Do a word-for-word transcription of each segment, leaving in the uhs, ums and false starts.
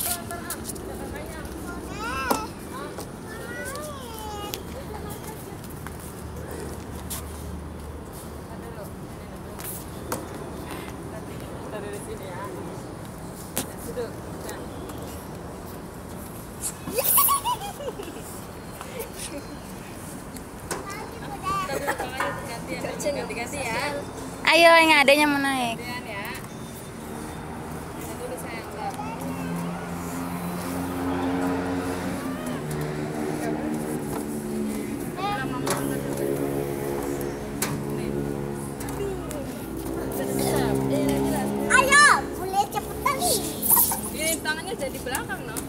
Dari sini ya. Duduk. Ganti-ganti ya. Ayo, yang adanya mau naik. Gantian ya. Ini dulu sayang. Ayo, boleh cepetan nih. Ini tangannya jadi belakang, no?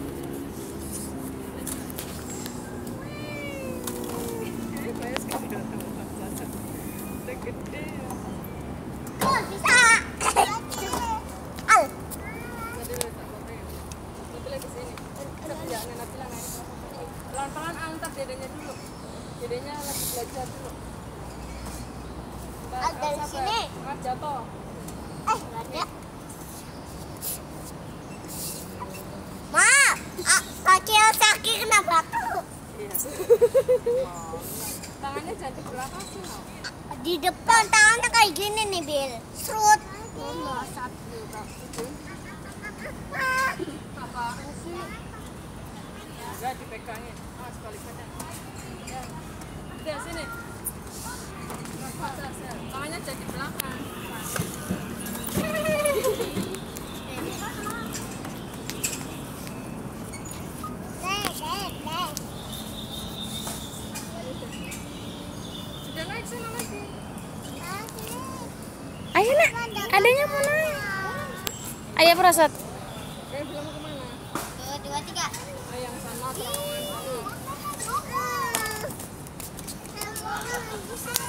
Gede. Oh, bisa. Al. Pelan-pelan antar dedenya dulu. Dedenya lagi belajar dulu. Al, dari sini. Ah, jatuh. Eh, nggak ada. Ma, ah, kaki Elsaki kena batu. Iya. Tangannya jadi belakang sih, no? Di depan tangannya kayak gini nih, Bil. Serut. Apaan sih? Enggak dipegangin. Ah, sekali-kali. Ya. Udah sini. Tangannya jadi belakang. Sudah naik sana lagi. Ayo nak, adanya mau naik. Ayo Prasad. Eh, belum mau kemana? Dua, dua, tiga. Ah, yang sana terowongan. Aduh.